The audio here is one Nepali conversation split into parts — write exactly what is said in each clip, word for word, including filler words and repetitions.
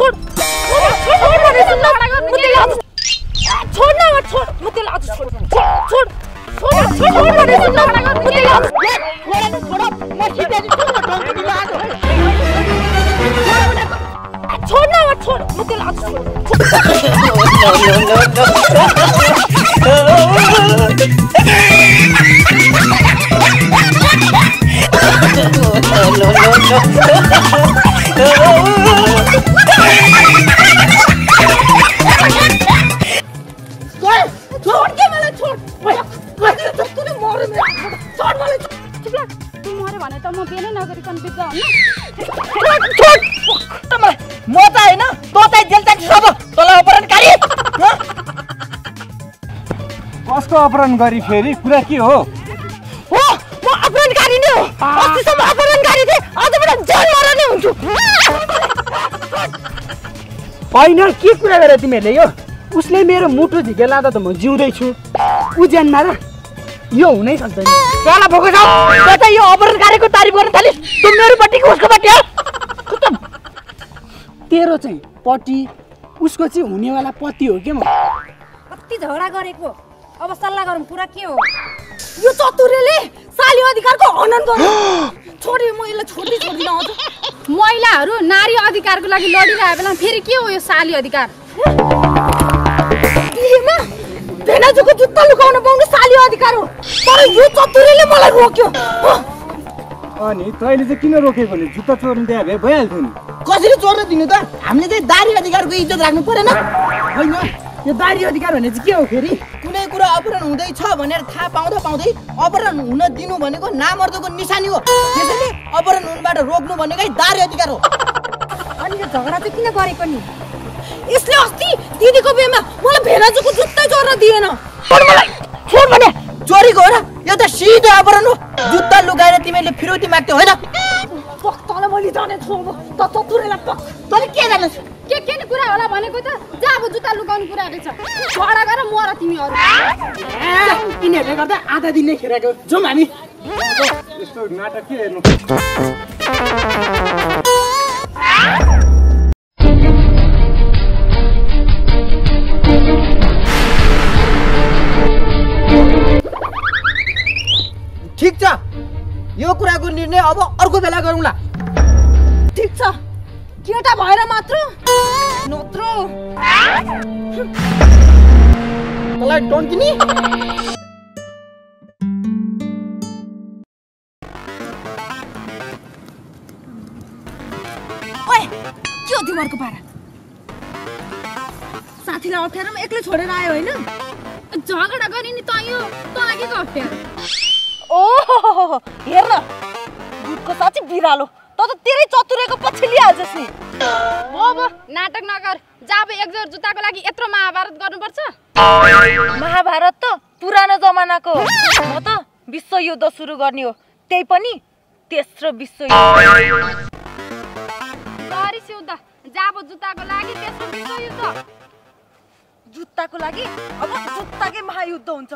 छोड छोड भने सुन्न म तिमीलाई आज छोड न छोड म तिमीलाई आज छोड छोड छोड छोड भने सुन्न म तिमीलाई आज छोड न छोड म सिधै दिन्छु म डन्की दिनु आज छोड न छोड म तिमीलाई आज छोड छोड के मलाई छोड मैले जस्तोले मरे मेरो छोड मलाई चुप लाग तु मरे भने त म बेलै नगरिकन बित्दा होइन छोड छोड म त हैन तँ चाहिँ जेल जान्छ सब तँलाई अपहरण गरी कसको अपहरण गरी फेरि कुरा के हो हो म अपहरणकारी नै हो अस्तिसम्म अपहरणकारी थिए आजबाट जेल मर्ने हुन्छु होइन के कुरा गरे तिमीहरूले यो उसले मेरो मुटु झिके लाँदा त म जिउँदै छु उ ज्यान मार यो हुनै सक्दैन साला भोको छ त त यो अपहरणकारीको तारिफ गर्न थालिस तँ मेरो पट्टी कि उसको पट्टी हो खतम तेरो चाहिँ पट्टी उसको चाहिँ हुनेवाला पति हो के म कति झगडा गरेको अब सल्लाह गरौँ कुरा के हो यो चतुरेले साली अधिकारको हनन गर्यो छोडी म यसलाई छोड्दै छोड्दिन अझ महिलाहरू नारी अधिकारको लागि लडिरहेको बेला फेरि के हो यो साली अधिकार दिएमा भेनाजुको जुत्ता लुकाउन पाउने साली अधिकार हो तर यो चतुरेले मलाई रोक्यो अनि तैँले चाहिँ किन रोकेको नि जुत्ता चोर्नु दिए भए भइहाल्थ्यो नि कसरी चोर्न दिनु त हामीले चाहिँ दारी अधिकारको इज्जत राख्नु परेन होइन यो दारी अधिकार भने चाहिँ के हो फेरि कुनै कुरा अपहरण हुँदैछ भनेर थाहा पाउँदा पाउँदै अपहरण हुन दिनु भनेको नामर्दोको निशानी हो त्यसैले अपहरण हुनबाट रोक्नु भनेकै दारी अधिकार हो अनि यो झगडा चाहिँ किन गरेको नि यसले अस्ति दिदीको बिहेमा मलाई भेनाजुको जुत्ता चोर्न दिएन छोड मलाई छोड भने चोरीको हो र यो त सिधै अपहरण हो जुत्ता लुकाएर तिमीले फिरौती माग्थ्यौ होइन पक तँलाई मैले जाने छु अब त चतुरेलाई पक तँले के जानेछ के के नि कुरा होला भनेको त जा अब जुत्ता लुकाउनु कुरा रहेछ झगडा गर मर तिमीहरू यिनीहरूले गर्दा आधा दिन नै खेरेको जाउँ हामी यस्तो नाटक के हेर्नु ठीक छ यो कुराको निर्णय अब अर्को बेला गरौँला ठीक छ केटा भएर मात्र नत्र तँलाई डन्की नि ओए के हो तिमीहरूको पारा साथीलाई अप्ठ्यारोमा एक्लै छोडेर आयो होइन झगडा गरे नि त यो तँलाई के अप्ठ्यारो ओहो हेर न दुधको साँच्चै बिरालो त त तेरै चतुरेको पछि लिइहाल्छस् नि अब नाटक नगर जा अब एक जोर जुत्ताको लागि यत्रो महाभारत गर्नुपर्छ महाभारत त पुरानो जमानाको हो म त विश्वयुद्ध सुरु गर्ने हो त्यही पनि तेस्रो विश्वयुद्ध गरी सिउदा जा अब जुत्ताको लागि तेस्रो विश्वयुद्ध जुत्ताको लागि अब जुत्ताकै महायुद्ध हुन्छ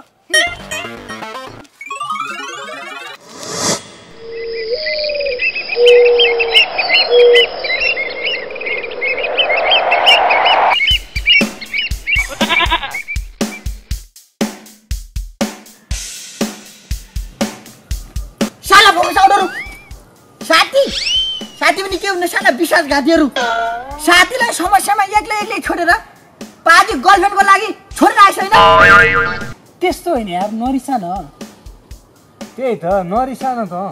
साला भोगसाउडहरू साथी साथी पनि के हुने साना विश्वासघातीहरू साथीलाई समस्यामा एक्लै एक्लै छोडेर पाजी गर्लफ्रेन्डको लागि छोडेर आएछ होइन त्यस्तो होइन यार नरिसा न त्यही त नरिसा न त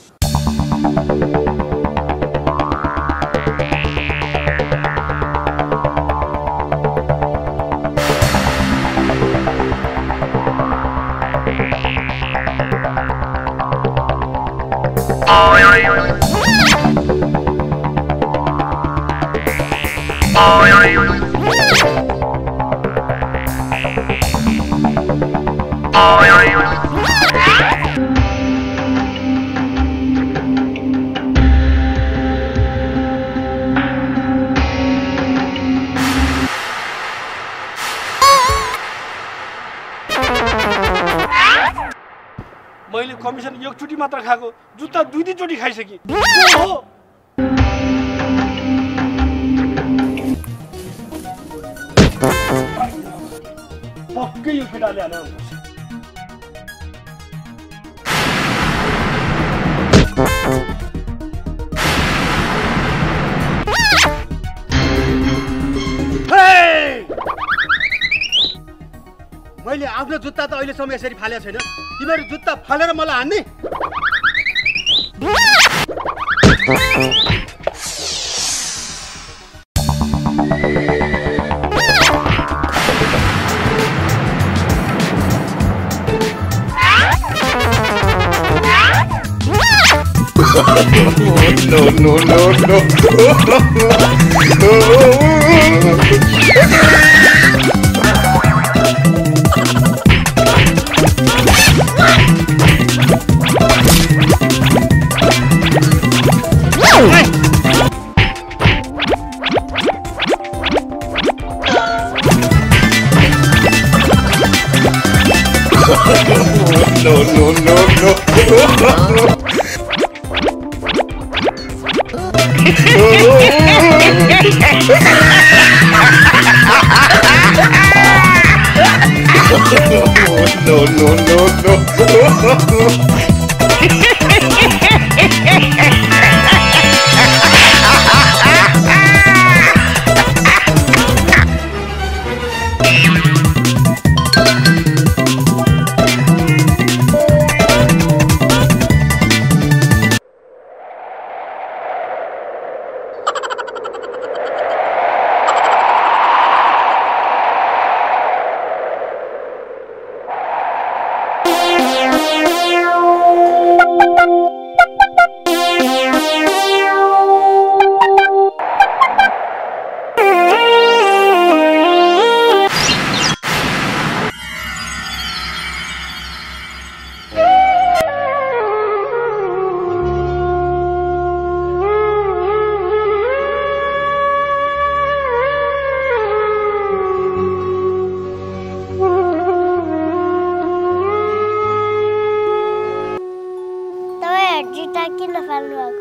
मैले कमिसन एकचोटि मात्र खाएको जुत्ता दुई दुईचोटि खाइसके ठिकै यो केटाले हाने मैले आफ्नो जुत्ता त अहिलेसम्म यसरी फालेको छैन तिमीहरू जुत्ता फालेर मलाई हान्ने no no no no no no no no no no no no जुत्ता किन फाल्नु